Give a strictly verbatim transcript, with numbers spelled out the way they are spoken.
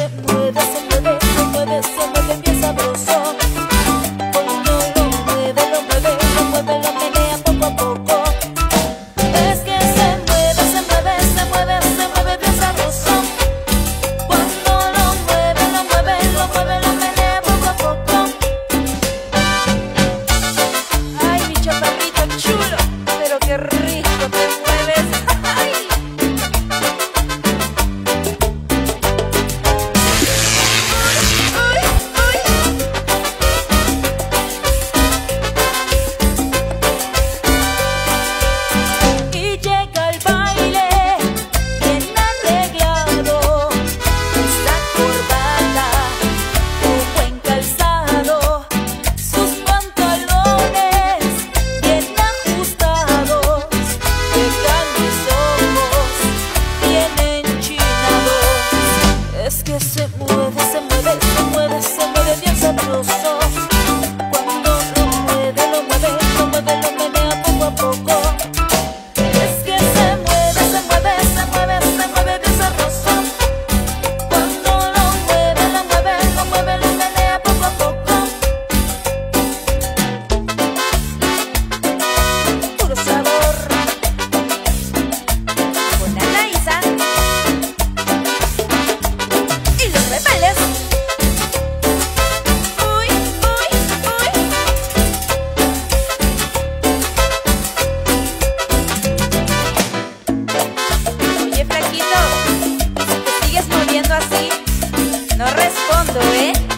mueve, se mueve, se mueve, se mueve bien sabroso. Cuando lo mueve, lo mueve, lo mueve, lo menea poco a poco. Es que se mueve, se mueve, se mueve, se mueve bien sabroso. Cuando lo mueve, lo mueve, lo mueve, lo menea poco a poco. Ay, mi chaparrito chulo, pero qué rico te mueves. Ay. Es que se mueve, se mueve, se mueve, se mueve bien sabroso. Cuando lo mueve, lo mueve, lo mueve, lo menea poco a poco. Es que se mueve, se mueve, se mueve, se mueve bien sabroso. Cuando lo mueve, lo mueve, lo mueve, lo menea poco a poco. Puro sabor. Con Anaísa y los rebeldes. Uy, uy, uy. Oye, flaquito, si te sigues moviendo así, no respondo, ¿eh?